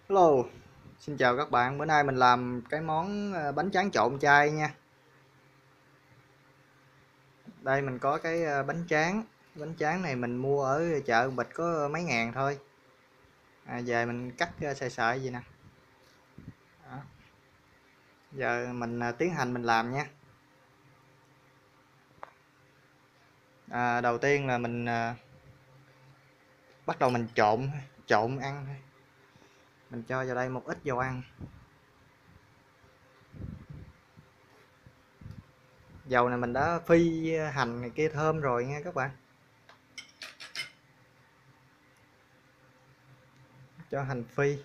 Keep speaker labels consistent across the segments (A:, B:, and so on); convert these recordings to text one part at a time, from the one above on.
A: Hello, xin chào các bạn. Bữa nay mình làm cái món bánh tráng trộn chay nha. Đây mình có cái bánh tráng. Bánh tráng này mình mua ở chợ bịch có mấy ngàn thôi. Về mình cắt sợi sợi vậy nè. Đó. Giờ mình tiến hành mình làm nha. Đầu tiên là mình bắt đầu mình trộn ăn thôi. Mình cho vào đây một ít dầu ăn. Dầu này mình đã phi hành này kia thơm rồi nha các bạn. Cho hành phi.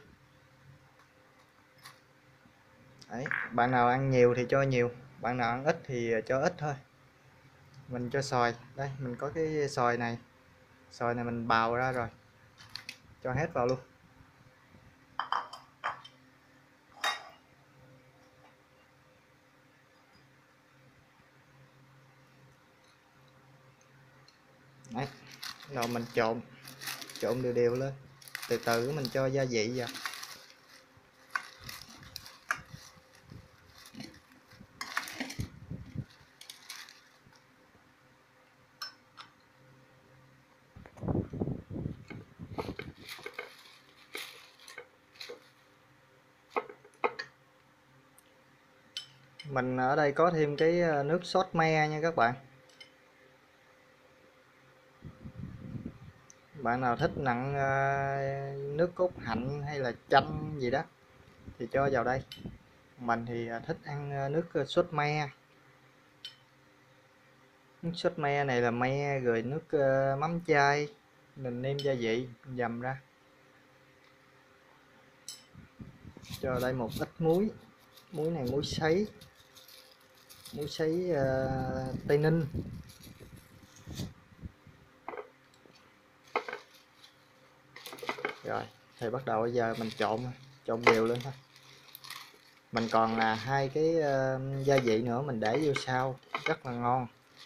A: Đấy, bạn nào ăn nhiều thì cho nhiều, bạn nào ăn ít thì cho ít thôi. Mình cho xoài, đây mình có cái xoài này mình bào ra rồi, cho hết vào luôn. Đấy, rồi mình trộn đều đều lên, từ từ mình cho gia vị vào. Mình ở đây có thêm cái nước sốt me nha các bạn. Bạn nào thích nặng nước cốt hạnh hay là chanh gì đó thì cho vào đây. Mình thì thích ăn nước sốt me. Nước sốt me này là me rồi nước mắm chai, mình nêm gia vị dầm ra. Cho đây một ít muối. Muối này muối sấy Tây Ninh. Rồi thì bắt đầu bây giờ mình trộn đều lên thôi. Mình còn là hai cái gia vị nữa mình để vô sau rất là ngon,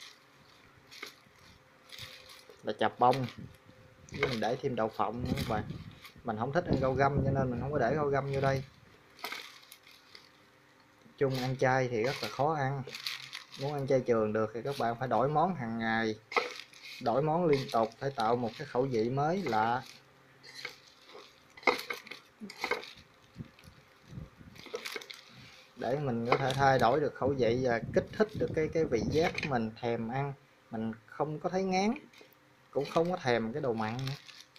A: là chà bông, với mình để thêm đậu phộng nữa các bạn. Mình không thích ăn rau găm cho nên mình không có để rau găm vô đây. Chung ăn chay thì rất là khó ăn. Muốn ăn chay trường được thì các bạn phải đổi món hàng ngày, đổi món liên tục, phải tạo một cái khẩu vị mới lạ. Để mình có thể thay đổi được khẩu vị và kích thích được cái vị giác của mình thèm ăn, mình không có thấy ngán, cũng không có thèm cái đồ mặn nữa.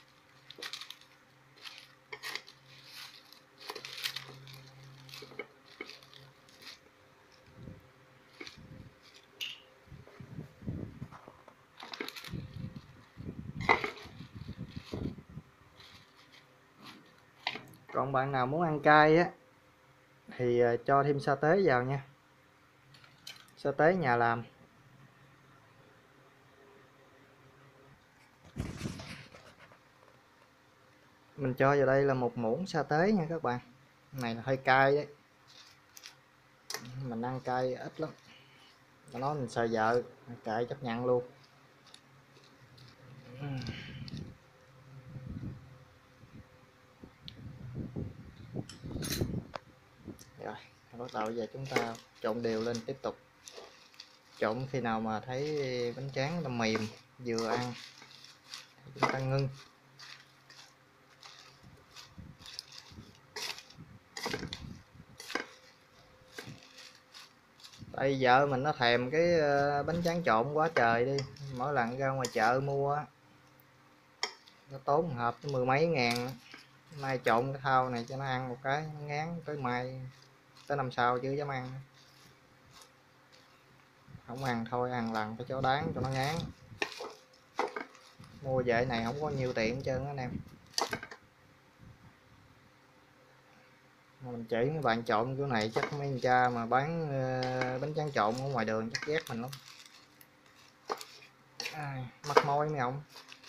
A: Còn bạn nào muốn ăn cay á thì cho thêm sa tế vào nha, sa tế nhà làm. Mình cho vào đây là một muỗng sa tế nha các bạn. Này là hơi cay đấy, mình ăn cay ít lắm, nó mình sợ vợ cay chấp nhận luôn. Rồi bắt đầu bây giờ chúng ta trộn đều lên, tiếp tục trộn khi nào mà thấy bánh tráng nó mềm vừa ăn chúng ta ngưng. Bây giờ mình nó thèm cái bánh tráng trộn quá trời đi, mỗi lần ra ngoài chợ mua nó tốn hộp mười mấy ngàn. Mai trộn cái thau này cho nó ăn một cái nó ngán tới mai, tới năm sau chứ dám ăn. Không ăn thôi, ăn lần phải cho đáng cho nó ngán. Mua về này không có nhiều tiền hết trơn á anh em. Mình chỉ mấy bạn trộn kiểu này chắc mấy anh cha mà bán bánh tráng trộn ở ngoài đường chắc ghét mình lắm. Mắc môi mấy ông.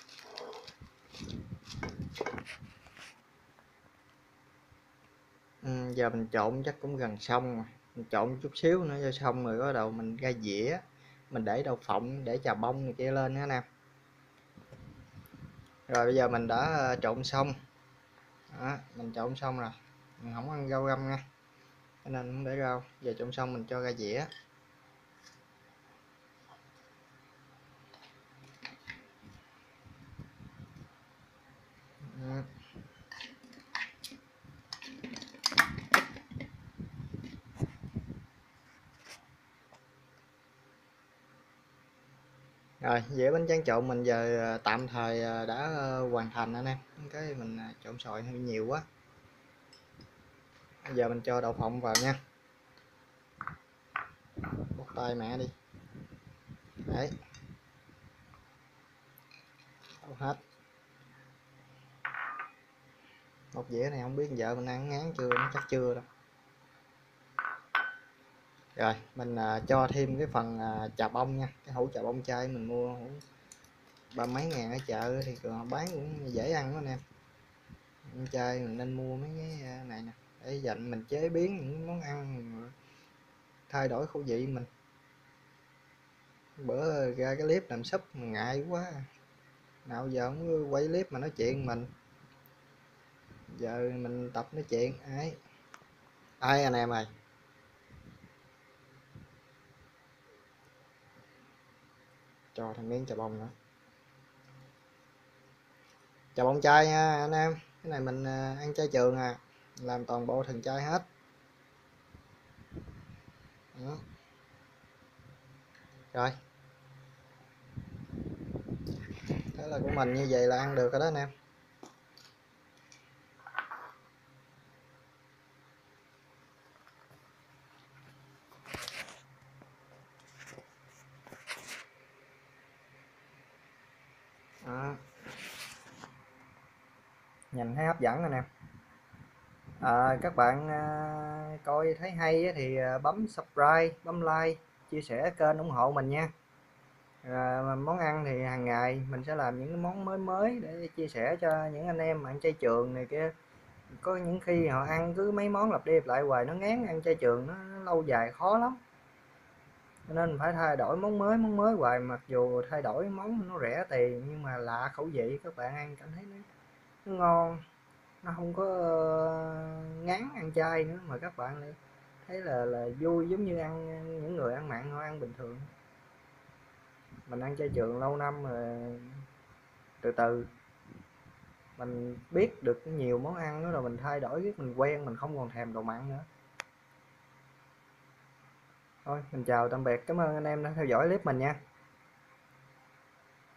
A: Giờ mình trộn chắc cũng gần xong rồi, mình trộn chút xíu nữa cho xong rồi bắt đầu mình ra dĩa, mình để đậu phộng, để chà bông này kia lên nữa nè. Rồi bây giờ mình đã trộn xong, Đó, mình trộn xong rồi, mình không ăn rau găm nha, cho nên không để rau. Giờ trộn xong mình cho ra dĩa. Rồi dĩa bánh tráng trộn mình giờ tạm thời đã hoàn thành anh em. Cái mình trộn sòi hơi nhiều quá. Bây giờ mình cho đậu phộng vào nha. Bóc tay mẹ đi. Đấy. Đậu hết. Một dĩa này không biết vợ mình ăn ngán chưa, nó chắc chưa đâu. Rồi mình cho thêm cái phần chà bông nha, cái hũ chà bông chai mình mua hũ ba mấy ngàn ở chợ thì bán cũng dễ ăn đó anh em. Chai mình nên mua mấy cái này nè để dành mình chế biến những món ăn, thay đổi khẩu vị mình. Bữa ra cái clip làm súp ngại quá, nào giờ không quay clip mà nói chuyện mình, giờ mình tập nói chuyện ấy. Ai anh em ơi, cho thêm miếng chà bông nữa, chà bông chai nha anh em. Cái này mình ăn chay trường à, làm toàn bộ thần chai hết. Đó. Rồi thế là của mình như vậy là ăn được rồi đó anh em. Đó. Nhìn thấy hấp dẫn anh em. Các bạn coi thấy hay thì bấm subscribe, bấm like, chia sẻ kênh ủng hộ mình nha. Món ăn thì hàng ngày mình sẽ làm những món mới mới để chia sẻ cho những anh em ăn chay trường này kia. Có những khi họ ăn cứ mấy món lặp đi lặp lại hoài nó ngán, ăn chay trường nó lâu dài khó lắm, cho nên phải thay đổi món mới hoài. Mặc dù thay đổi món nó rẻ tiền nhưng mà lạ khẩu vị, các bạn ăn cảm thấy nó ngon, nó không có ngán ăn chay nữa, mà các bạn lại thấy là vui, giống như ăn những người ăn mặn họ ăn bình thường. Mình ăn chay trường lâu năm rồi, từ từ mình biết được nhiều món ăn đó, rồi mình thay đổi biết mình quen, mình không còn thèm đồ mặn nữa. Thôi mình chào tạm biệt, cảm ơn anh em đã theo dõi clip mình nha.